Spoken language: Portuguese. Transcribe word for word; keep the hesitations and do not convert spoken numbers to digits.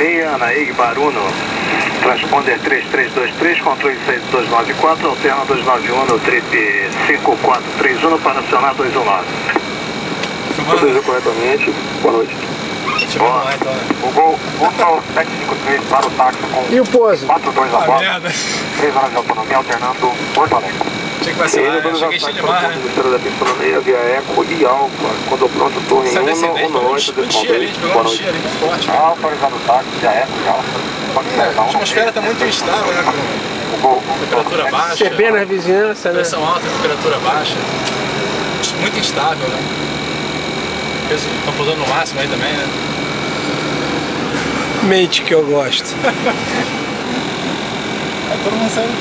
seis, Anaíg Baruno. Transponder três três dois três, controle seis dois nove quatro, alterna dois nove um no trip cinco quatro três um para acionar dois um nove. Tudo corretamente, boa noite. Boa. Lá, então, né? O Gol sete cinco três para o táxi com e o pouso? quatro dois a ah, bordo, merda. três horas de autonomia, alternando Porto Alegre. Tinha que vacilar, né? Cheguei cheio de mar, né? Ministério da Autonomia, via Eco e Alfa. Quando pronto, torre Essa um, descendente, um noite, muito chia ali, a gente pegou um chia ali muito forte. Ah, autorizado o táxi, via Eco e Alfa. É, a atmosfera tá muito instável, né? Com temperatura baixa. C P na vizinhança, né? Pressão alta, temperatura baixa. Muito instável, né? Eles estão pousando no máximo aí também, né? Mente que eu gosto. Aí todo mundo saiu.